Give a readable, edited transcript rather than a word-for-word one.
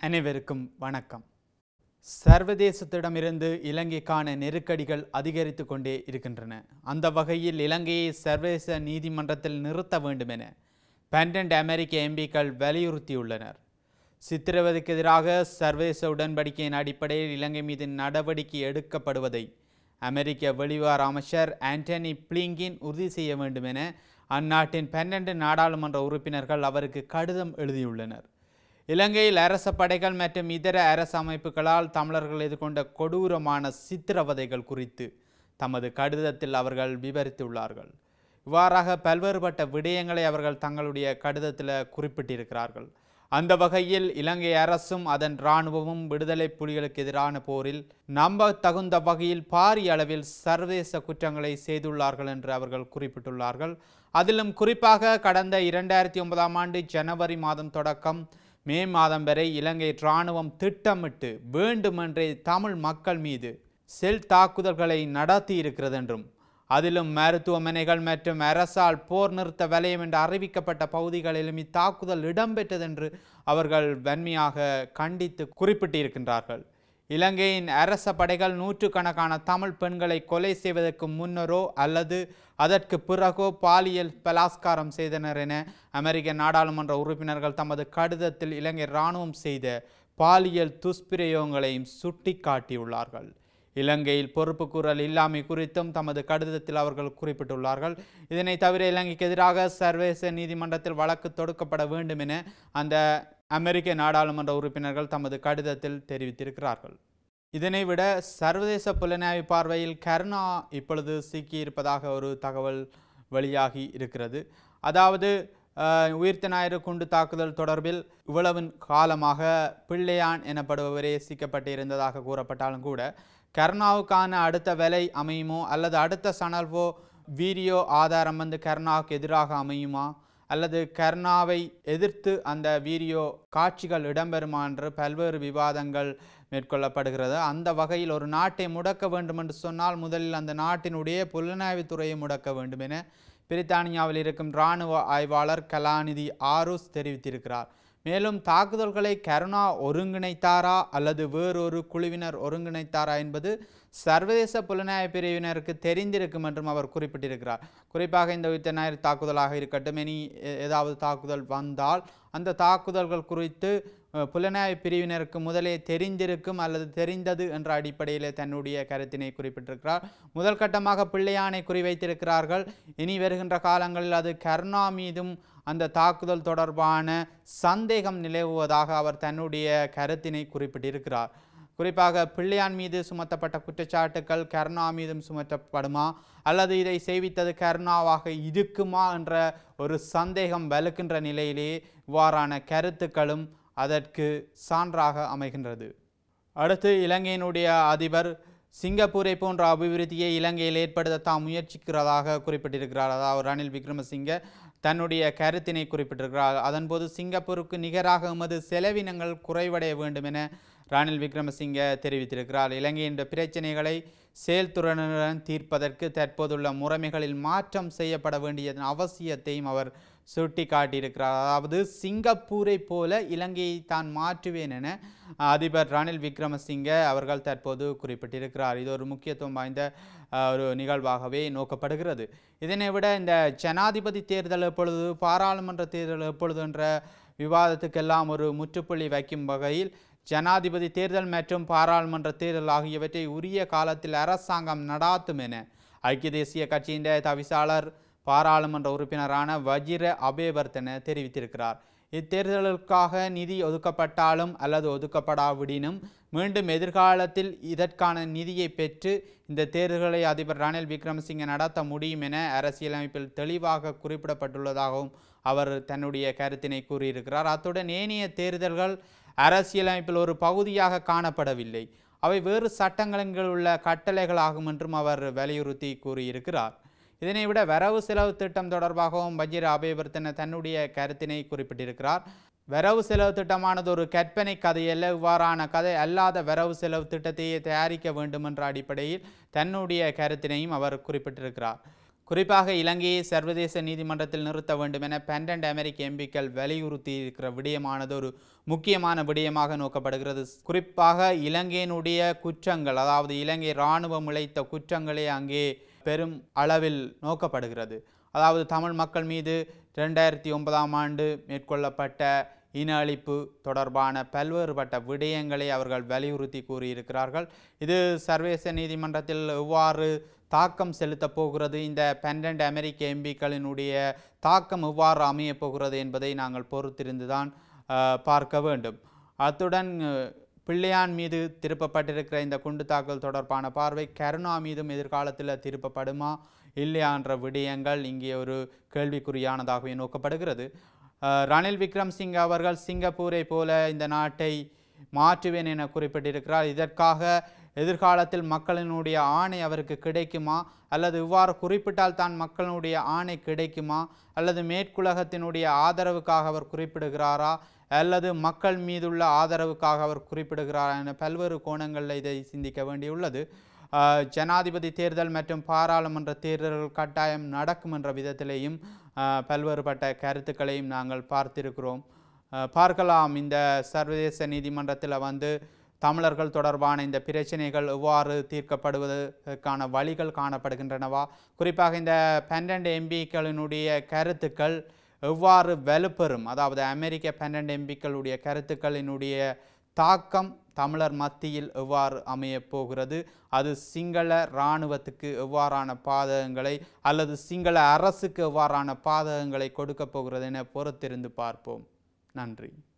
அனைவருக்கும் வணக்கம். சர்வதேசத்திடமிருந்து இலங்கைக்கான நெருக்கடிகள் அதிகரித்து கொண்டே இருக்கின்றன. அந்த வகையில் இலங்கையை சர்வதேச நீதிமன்றத்தில் நிறுத்த வேண்டும் என 12 அமெரிக்க எம்பிக்கள் வலியுறுத்தியுள்ளனர். சித்திரவதைக்கு எதிராக சர்வதேச உடன்படிக்கையின் அடிப்படையில் இலங்கை மீது நடவடிக்கை எடுக்கப்படுவதை அமெரிக்க வெளிவார அமைச்சர் ஆண்டனி பிளிங்கின் உறுதி செய்ய வேண்டும் என அந்நாட்டின் 12 நாடாளுமன்ற உறுப்பினர்கள் அவருக்கு கடிதம் எழுதியுள்ளனர். இலங்கையில் அரச படைகள் மற்றும் இதர அரச அமைப்புகளால் தமிழர்கள் எதிர்கொண்ட கொடூரமான சித்திரவதைகள் குறித்து தமது கடிதத்தில் அவர்கள் விவரித்துள்ளார்கள். இவ்வாறாக பல்வேறுபட்ட விடயங்களை அவர்கள் தங்களுடைய கடிதத்தில் குறிப்பிட்டிருக்கிறார்கள். அந்த வகையில் இலங்கை அரசும் அதன் இராணுவமும் விடுதலை புலிகளுக்கு எதிரான போரில் நம்ப தகுந்த வகையில் பாரிய அளவில் சர்வதேச குற்றங்களை செய்துள்ளார்கள் என்று அவர்கள் குறிப்பிட்டுள்ளார்கள். அதிலும் குறிப்பாக கடந்த 2009ஆம் ஆண்டு ஜனவரி மாதம் தொடக்கம் மே மாதம் வரை இலங்கை இராணுவம் திட்டமிட்டு வேண்டுமென்றே தமிழ் மக்கள் மீது செல் தாக்குதல்களை நடத்தி இருக்கிறது என்றும் அதிலும் மருத்துவமனைகள் மற்றும் அரசால் போர் நிறுத்த வலயம் என்று அறிவிக்கப்பட்ட பகுதிகளிலும் இத்தாக்குதல் இடம்பெற்றதென்று அவர்கள் வன்மையாக கண்டித்து குறிப்பிட்டிருக்கின்றார்கள். இலங்கையின் அரச படைகள் நூற்றுக்கணக்கான தமிழ் பெண்களை கொலை செய்வதற்கு முன்னரோ அல்லது அதற்கு பிறகோ பாலியல் பலாத்காரம் செய்தனர் என அமெரிக்க நாடாளுமன்ற உறுப்பினர்கள் தமது கடிதத்தில் இலங்கை இராணுவம் செய்த பாலியல் துஷ்பிரயோகங்களையும் சுட்டிக்காட்டியுள்ளார்கள். இலங்கையில் பொறுப்புக்கூறல் இல்லாமை குறித்தும் தமது கடிதத்தில் அவர்கள் குறிப்பிட்டுள்ளார்கள். இதனை தவிர இலங்கைக்கு எதிராக சர்வதேச நீதிமன்றத்தில் வழக்கு தொடுக்கப்பட வேண்டும் என அந்த அமெரிக்க நாடாளுமன்ற உறுப்பினர்கள் தமது கடிதத்தில் தெரிவித்திருக்கிறார்கள். இதனை விட சர்வதேச புலனாய்வு பார்வையில் கருணா இப்பொழுது சிக்கியிருப்பதாக ஒரு தகவல் வெளியாகி இருக்கிறது. அதாவது உயிர்த்த ஞாயிறு குண்டு தாக்குதல் தொடர்பில் இவ்வளவு காலமாக பிள்ளையான் எனப்படுபவரே சிக்கப்பட்டு இருந்ததாக கூறப்பட்டாலும் கூட கருணாவுக்கான அடுத்த வேலை அமையுமோ அல்லது அடுத்த சணல்வோ வீடியோ ஆதாரம் கருணாவுக்கு எதிராக அமையுமா அல்லது கருணாவை எதிர்த்து அந்த வீடியோ காட்சிகள் இடம்பெறுமா என்று பல்வேறு விவாதங்கள் மேற்கொள்ளப்படுகிறது. அந்த வகையில் ஒரு நாட்டை முடக்க வேண்டும் என்று சொன்னால் முதலில் அந்த நாட்டினுடைய புலனாய்வுத்துறையை முடக்க வேண்டும் என பிரித்தானியாவில் இருக்கும் இராணுவ ஆய்வாளர் கலாநிதி ஆரூஸ் தெரிவித்திருக்கிறார். மேலும் தாக்குதல்களை கருணா ஒருங்கிணைத்தாரா அல்லது வேறொரு குழுவினர் ஒருங்கிணைத்தாரா என்பது சர்வதேச புலனாய்வு பிரிவினருக்கு தெரிந்திருக்கும் என்றும் அவர் குறிப்பிட்டிருக்கிறார். குறிப்பாக இந்த உயிர்த்த ஞாயிறு தாக்குதலாக இருக்கட்டும், இனி ஏதாவது தாக்குதல் வந்தால் அந்த தாக்குதல்கள் குறித்து புலனாய்வு பிரிவினருக்கு முதலே தெரிந்திருக்கும் அல்லது தெரிந்தது என்ற அடிப்படையில் தன்னுடைய கருத்தினை குறிப்பிட்டிருக்கிறார். முதல் கட்டமாக பிள்ளையானை குறிவைத்திருக்கிறார்கள். இனி வருகின்ற காலங்களில் அது கருணா மீதும் அந்த தாக்குதல் தொடர்பான சந்தேகம் நிலவுவதாக அவர் தன்னுடைய கருத்தினை குறிப்பிட்டிருக்கிறார். குறிப்பாக பிள்ளையான் மீது சுமத்தப்பட்ட குற்றச்சாட்டுக்கள் கருணா மீதும் சுமத்தப்படுமா அல்லது இதை செய்வித்தது கருணாவாக இருக்குமா என்ற ஒரு சந்தேகம் வலுக்கின்ற நிலையிலே இவ்வாறான கருத்துக்களும் அதற்கு சான்றாக அமைகின்றது. அடுத்து இலங்கையினுடைய அதிபர் சிங்கப்பூரை போன்ற அபிவிருத்தியை இலங்கையில் ஏற்படுத்த தாம் முயற்சிக்கிறதாக குறிப்பிட்டிருக்கிறார். அதாவது ரணில் விக்ரமசிங்க தன்னுடைய கருத்தினை குறிப்பிட்டிருக்கிறார். அதன்போது சிங்கப்பூருக்கு நிகராக எமது செலவினங்கள் குறைவடைய வேண்டும் என ரணில் விக்ரமசிங்க தெரிவித்திருக்கிறார். இலங்கையின் பிரச்சனைகளை செயல்திறனுடன் தீர்ப்பதற்கு தற்போதுள்ள முறைமைகளில் மாற்றம் செய்யப்பட வேண்டியதன் அவசியத்தையும் அவர் சுட்டிக்காட்டியிருக்கிறார். அதாவது சிங்கப்பூரை போல இலங்கையை தான் மாற்றுவேன் என அதிபர் ரணில் விக்ரமசிங்க அவர்கள் தற்போது குறிப்பிட்டிருக்கிறார். இது ஒரு முக்கியத்துவம் வாய்ந்த ஒரு நிகழ்வாகவே நோக்கப்படுகிறது. இதனை விட இந்த ஜனாதிபதி தேர்தல் எப்பொழுது, பாராளுமன்ற தேர்தல் எப்பொழுது என்ற விவாதத்துக்கெல்லாம் ஒரு முற்றுப்புள்ளி வைக்கும் வகையில் ஜனாதிபதி தேர்தல் மற்றும் பாராளுமன்ற தேர்தல் ஆகியவற்றை உரிய காலத்தில் அரசாங்கம் நடாத்தும் என ஐக்கிய தேசிய கட்சியின் தவிசாளர் பாராளுமன்ற உறுப்பினரான வஜிர அபேவர்த்தன தெரிவித்திருக்கிறார். இத்தேர்தலுக்காக நிதி ஒதுக்கப்பட்டாலும் அல்லது ஒதுக்கப்படாவிடினும் மீண்டும் எதிர்காலத்தில் இதற்கான நிதியை பெற்று இந்த தேர்தல்களை அதிபர் ரணில் விக்ரமசிங்க நடத்த முடியும் என அரசியலமைப்பில் தெளிவாக குறிப்பிடப்பட்டுள்ளதாகவும் அவர் தன்னுடைய கருத்தினை கூறியிருக்கிறார். அத்துடன் ஏனைய தேர்தல்கள் அரசியலமைப்பில் ஒரு பகுதியாக காணப்படவில்லை, அவை வேறு சட்டங்களில் உள்ள கட்டளைகளாகும் என்றும் அவர் வலியுறுத்தி கூறியிருக்கிறார். இதனை விட வரவு செலவு திட்டம் தொடர்பாகவும் வஜிர அபேவர்த்தன தன்னுடைய கருத்தினை குறிப்பிட்டிருக்கிறார். வரவு செலவு திட்டமானது ஒரு கற்பனை கதையல்ல, இவ்வாறான கதை அல்லாத வரவு செலவு திட்டத்தையே தயாரிக்க வேண்டும் என்ற அடிப்படையில் தன்னுடைய கருத்தினையும் அவர் குறிப்பிட்டிருக்கிறார். குறிப்பாக இலங்கையை சர்வதேச நீதிமன்றத்தில் நிறுத்த வேண்டும் என 12 அமெரிக்க எம்பிக்கள் வலியுறுத்தி இருக்கிற விடயமானது ஒரு முக்கியமான விடயமாக நோக்கப்படுகிறது. குறிப்பாக இலங்கையினுடைய குற்றங்கள், அதாவது இலங்கை இராணுவம் இழைத்த குற்றங்களே அங்கே பெரும் அளவில் நோக்கப்படுகிறது. அதாவது தமிழ் மக்கள் மீது 2009ஆம் ஆண்டு மேற்கொள்ளப்பட்ட இன அழிப்பு தொடர்பான பல்வேறுபட்ட விடயங்களை அவர்கள் வலியுறுத்தி கூறியிருக்கிறார்கள். இது சர்வதேச நீதிமன்றத்தில் எவ்வாறு தாக்கம் செலுத்தப் போகிறது, இந்த 12 அமெரிக்க எம்பிக்களினுடைய தாக்கம் எவ்வாறு அமையப் போகிறது என்பதை நாங்கள் பொறுத்திருந்துதான் பார்க்க வேண்டும். அத்துடன் பிள்ளையான் மீது திருப்பப்பட்டிருக்கிற இந்த குண்டு தாக்குதல் தொடர்பான பார்வை கருணா மீதும் எதிர்காலத்தில் திருப்பப்படுமா இல்லையா என்ற விடயங்கள் இங்கே ஒரு கேள்விக்குறியானதாகவே நோக்கப்படுகிறது. ரணில் விக்ரமசிங்க அவர்கள் சிங்கப்பூரை போல இந்த நாட்டை மாற்றுவேன் என குறிப்பிட்டிருக்கிறார். இதற்காக எதிர்காலத்தில் மக்களினுடைய ஆணை அவருக்கு கிடைக்குமா, அல்லது இவ்வாறு குறிப்பிட்டால் தான் மக்களினுடைய ஆணை கிடைக்குமா, அல்லது மேற்குலகத்தினுடைய ஆதரவுக்காக அவர் குறிப்பிடுகிறாரா, அல்லது மக்கள் மீதுள்ள ஆதரவுக்காக அவர் குறிப்பிடுகிறாரா என பல்வேறு கோணங்களில் இதை சிந்திக்க வேண்டியுள்ளது. ஜனாதிபதி தேர்தல் மற்றும் பாராளுமன்ற தேர்தல்கள் கட்டாயம் நடக்கும் என்ற விதத்திலேயும் பல்வேறுபட்ட கருத்துக்களையும் நாங்கள் பார்த்திருக்கிறோம். பார்க்கலாம் இந்த சர்வதேச நீதிமன்றத்தில் தமிழர்கள் தொடர்பான இந்த பிரச்சனைகள் எவ்வாறு தீர்க்கப்படுவதற்கான வழிகள் காணப்படுகின்றனவா, குறிப்பாக இந்த 12 எம்பிக்களினுடைய கருத்துக்கள் எவ்வாறு வலுப்பெறும், அதாவது அமெரிக்க 12 எம்பிக்களுடைய கருத்துக்களினுடைய தாக்கம் தமிழர் மத்தியில் எவ்வாறு அமையப் போகிறது, அது சிங்கள இராணுவத்துக்கு எவ்வாறான பாதகங்களை அல்லது சிங்கள அரசுக்கு எவ்வாறான பாதகங்களை கொடுக்கப் போகிறது என பொறுத்திருந்து பார்ப்போம். நன்றி.